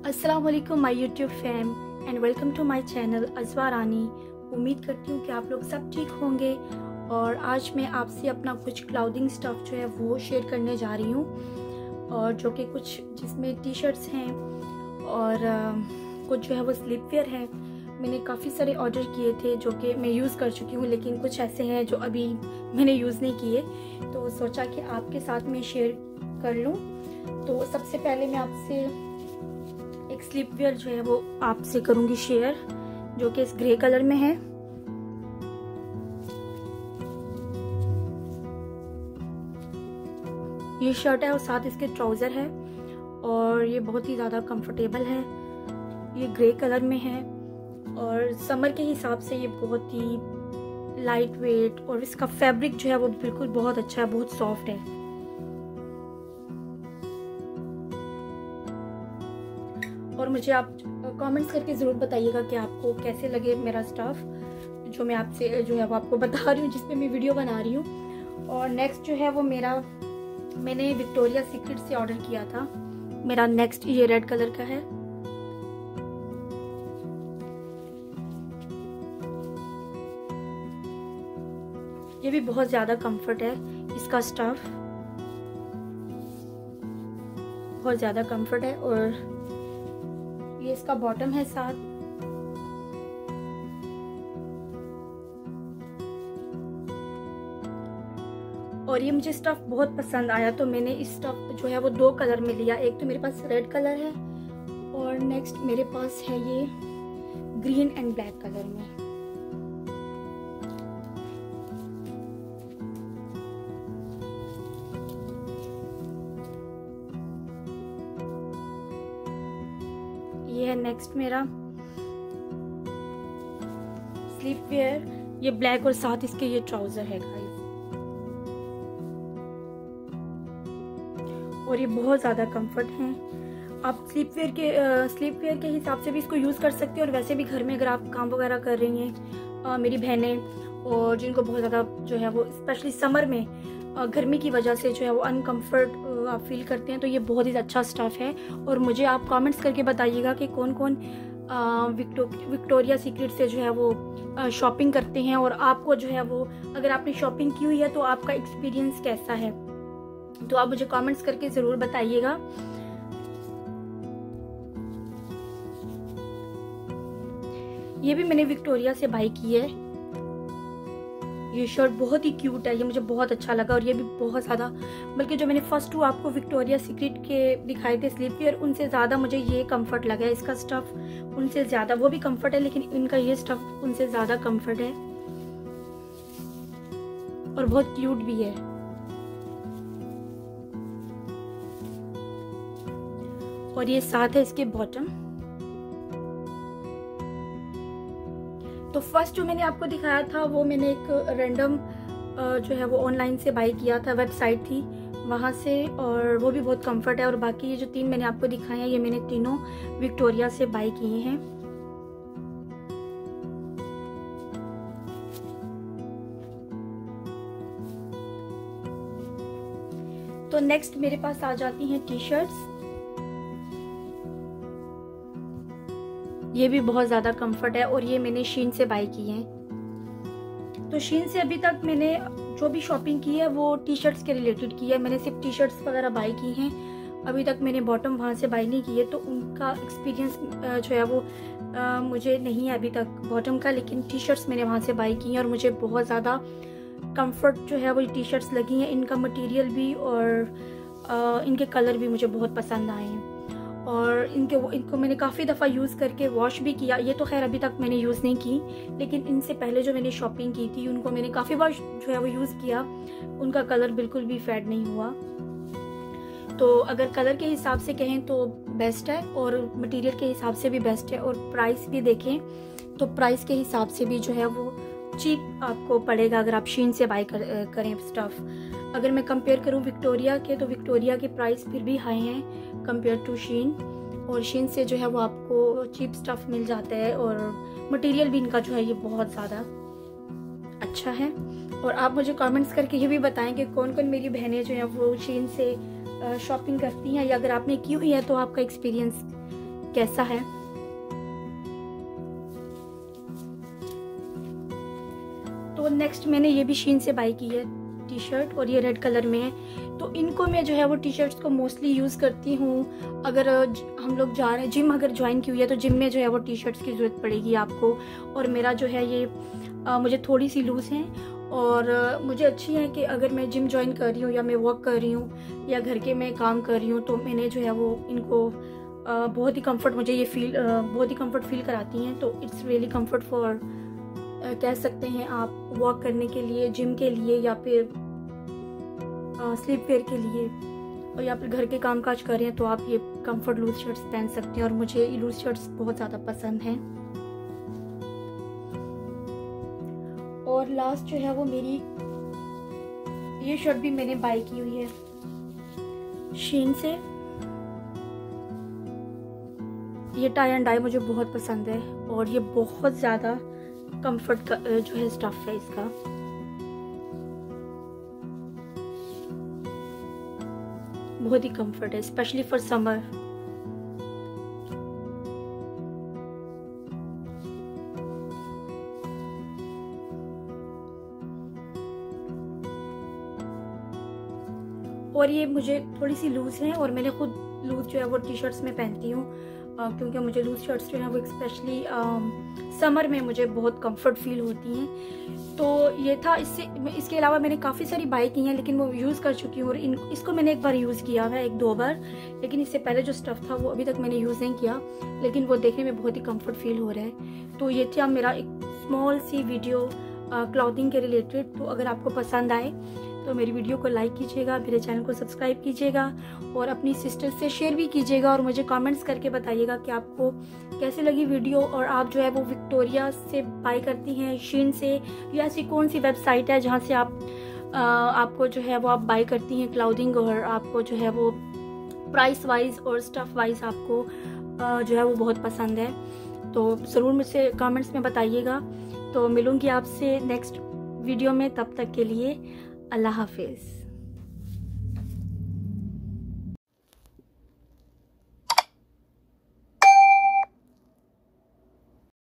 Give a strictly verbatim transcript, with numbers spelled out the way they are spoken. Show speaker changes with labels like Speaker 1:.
Speaker 1: अस्सलाम वालेकुम my YouTube fam and welcome to my channel Azwa Rani. उम्मीद करती हूँ कि आप लोग सब ठीक होंगे और आज मैं आपसे अपना कुछ क्लाउडिंग स्टफ़ जो है वो शेयर करने जा रही हूँ, और जो कि कुछ जिसमें टी शर्ट्स हैं और कुछ जो है वो स्लीप वेयर है। मैंने काफ़ी सारे ऑर्डर किए थे जो कि मैं यूज़ कर चुकी हूँ, लेकिन कुछ ऐसे हैं जो अभी मैंने यूज़ नहीं किए, तो सोचा कि आपके साथ मैं शेयर कर लूँ। तो सबसे पहले मैं आपसे एक स्लीप वेयर जो है वो आपसे करूँगी शेयर, जो कि इस ग्रे कलर में है। ये शर्ट है और साथ इसके ट्राउज़र है और ये बहुत ही ज़्यादा कंफर्टेबल है। ये ग्रे कलर में है और समर के हिसाब से ये बहुत ही लाइट वेट और इसका फैब्रिक जो है वो बिल्कुल बहुत अच्छा है, बहुत सॉफ्ट है। और मुझे आप कमेंट्स करके ज़रूर बताइएगा कि आपको कैसे लगे मेरा स्टफ़ जो मैं आपसे जो है वो आपको बता रही हूँ, जिस पे मैं वीडियो बना रही हूँ। और नेक्स्ट जो है वो मेरा मैंने विक्टोरिया सीक्रेट से ऑर्डर किया था। मेरा नेक्स्ट ये रेड कलर का है। ये भी बहुत ज़्यादा कंफर्ट है, इसका स्टफ़ बहुत ज़्यादा कंफर्ट है। और ये इसका बॉटम है साथ। और ये मुझे स्टफ बहुत पसंद आया, तो मैंने इस स्टफ जो है वो दो कलर में लिया। एक तो मेरे पास रेड कलर है और नेक्स्ट मेरे पास है ये ग्रीन एंड ब्लैक कलर में। ये है नेक्स्ट मेरा स्लीप वेयर, ये ब्लैक और साथ इसके ये ट्राउजर है गाइस। और ये बहुत ज़्यादा कंफर्ट है। आप स्लीप वेयर के स्लीप वेयर के हिसाब से भी इसको यूज़ कर सकते हैं, और वैसे भी घर में अगर आप काम वगैरह कर रही हैं, आ, मेरी बहनें और जिनको बहुत ज़्यादा जो है वो स्पेशली समर में गर्मी की वजह से जो है वो अनकम्फर्ट आप फील करते हैं, तो ये बहुत ही अच्छा स्टफ़ है। और मुझे आप कमेंट्स करके बताइएगा कि कौन कौन विक्टो विक्टोरिया सीक्रेट से जो है वो शॉपिंग करते हैं, और आपको जो है वो अगर आपने शॉपिंग की हुई है तो आपका एक्सपीरियंस कैसा है, तो आप मुझे कमेंट्स करके ज़रूर बताइएगा। ये भी मैंने विक्टोरिया से बाई की है। ये शर्ट बहुत ही क्यूट है, ये मुझे बहुत अच्छा लगा। और ये भी बहुत ज़्यादा, बल्कि जो मैंने फर्स्ट टू आपको विक्टोरिया सीक्रेट के दिखाए थे स्लीप वेयर, उनसे ज़्यादा मुझे ये कंफर्ट लगा है। इसका स्टफ़ उनसे ज़्यादा, वो भी कंफर्ट है लेकिन इनका ये स्टफ़ उनसे ज़्यादा कंफर्ट है और बहुत क्यूट भी है। और ये साथ है इसके बॉटम। तो फर्स्ट जो मैंने आपको दिखाया था वो मैंने एक रैंडम जो है वो ऑनलाइन से बाई किया था, वेबसाइट थी वहाँ से, और वो भी बहुत कंफर्ट है। और बाकी ये जो तीन मैंने आपको दिखाए हैं ये मैंने तीनों विक्टोरिया से बाई किए हैं। तो नेक्स्ट मेरे पास आ जाती हैं टी शर्ट्स। ये भी बहुत ज़्यादा कंफर्ट है और ये मैंने शीन से बाई की है। तो शीन से अभी तक मैंने जो भी शॉपिंग की है वो टी शर्ट्स के रिलेटेड की है। मैंने सिर्फ टी शर्ट्स वगैरह बाई की हैं, अभी तक मैंने बॉटम वहाँ से बाई नहीं की है, तो उनका एक्सपीरियंस जो है वो आ, मुझे नहीं है अभी तक बॉटम का। लेकिन टी शर्ट्स मैंने वहाँ से बाई की हैं और मुझे बहुत ज़्यादा कंफर्ट जो है वो टी शर्ट्स लगी हैं। इनका मटेरियल भी और आ, इनके कलर भी मुझे बहुत पसंद आए हैं। और इनके इनको मैंने काफ़ी दफ़ा यूज़ करके वॉश भी किया। ये तो खैर अभी तक मैंने यूज़ नहीं की, लेकिन इनसे पहले जो मैंने शॉपिंग की थी उनको मैंने काफ़ी बार जो है वो यूज़ किया। उनका कलर बिल्कुल भी फेड नहीं हुआ। तो अगर कलर के हिसाब से कहें तो बेस्ट है, और मटेरियल के हिसाब से भी बेस्ट है। और प्राइस भी देखें तो प्राइस के हिसाब से भी जो है वो चीप आपको पड़ेगा अगर आप शीन से बाई कर, करें स्टफ़। अगर मैं कंपेयर करूं विक्टोरिया के, तो विक्टोरिया के प्राइस फिर भी हाई हैं कंपेयर टू शीन, और शीन से जो है वो आपको चीप स्टफ़ मिल जाता है। और मटेरियल भी इनका जो है ये बहुत ज़्यादा अच्छा है। और आप मुझे कमेंट्स करके ये भी बताएं कि कौन कौन मेरी बहनें जो हैं वो शीन से शॉपिंग करती हैं, या अगर आपने की हुई है तो आपका एक्सपीरियंस कैसा है। तो नेक्स्ट मैंने ये भी शीन से बाई की है टी शर्ट, और ये रेड कलर में है। तो इनको मैं जो है वो टी शर्ट्स को मोस्टली यूज़ करती हूँ। अगर हम लोग जा रहे हैं जिम, अगर ज्वाइन की हुई है तो जिम में जो है वो टी शर्ट्स की ज़रूरत पड़ेगी आपको। और मेरा जो है ये आ, मुझे थोड़ी सी लूज़ है और आ, मुझे अच्छी है कि अगर मैं जिम ज्वाइन कर रही हूँ या मैं वॉक कर रही हूँ या घर के मैं काम कर रही हूँ तो मैंने जो है वो इनको आ, बहुत ही कंफर्ट, मुझे ये फील आ, बहुत ही कंफर्ट फील कराती हैं। तो इट्स रियली कंफर्ट फॉर, कह सकते हैं आप, वॉक करने के लिए, जिम के लिए, या फिर स्लीप वेयर के लिए, और या फिर घर के काम काज कर रहे हैं तो आप ये कंफर्ट लूज शर्ट्स पहन सकते हैं। और मुझे ये लूज शर्ट्स बहुत ज़्यादा पसंद हैं। और लास्ट जो है वो मेरी ये शर्ट भी मैंने बाय की हुई है शीन से। ये टाई एंड डाई मुझे बहुत पसंद है और ये बहुत ज़्यादा कंफर्ट का जो है स्टफ है इसका। बहुत ही कंफर्ट है, स्पेशली फॉर समर। और ये मुझे थोड़ी सी लूज है और मैंने खुद लूज जो है वो टी शर्ट्स में पहनती हूँ, क्योंकि मुझे लूज शर्ट्स जो है वो स्पेशली समर में मुझे बहुत कंफर्ट फील होती हैं। तो ये था। इससे इसके अलावा मैंने काफ़ी सारी बाई की हैं लेकिन वो यूज़ कर चुकी हूँ। और इन इसको मैंने एक बार यूज़ किया है, एक दो बार, लेकिन इससे पहले जो स्टफ़ था वो अभी तक मैंने यूज़ नहीं किया, लेकिन वो देखने में बहुत ही कंफर्ट फील हो रहा है। तो ये था मेरा एक स्मॉल सी वीडियो क्लॉथिंग के रिलेटेड। तो अगर आपको पसंद आए तो मेरी वीडियो को लाइक कीजिएगा, मेरे चैनल को सब्सक्राइब कीजिएगा और अपनी सिस्टर से शेयर भी कीजिएगा। और मुझे कमेंट्स करके बताइएगा कि आपको कैसी लगी वीडियो, और आप जो है वो विक्टोरिया से बाय करती हैं, शीन से, या ऐसी कौन सी वेबसाइट है जहाँ से आप आ, आपको जो है वो आप बाय करती हैं क्लॉथिंग, और आपको जो है वो प्राइस वाइज और स्टफ़ वाइज आपको आ, जो है वो बहुत पसंद है। तो ज़रूर मुझसे कमेंट्स में बताइएगा। तो मिलूँगी आपसे नेक्स्ट वीडियो में, तब तक के लिए अल्लाह हाफिज़।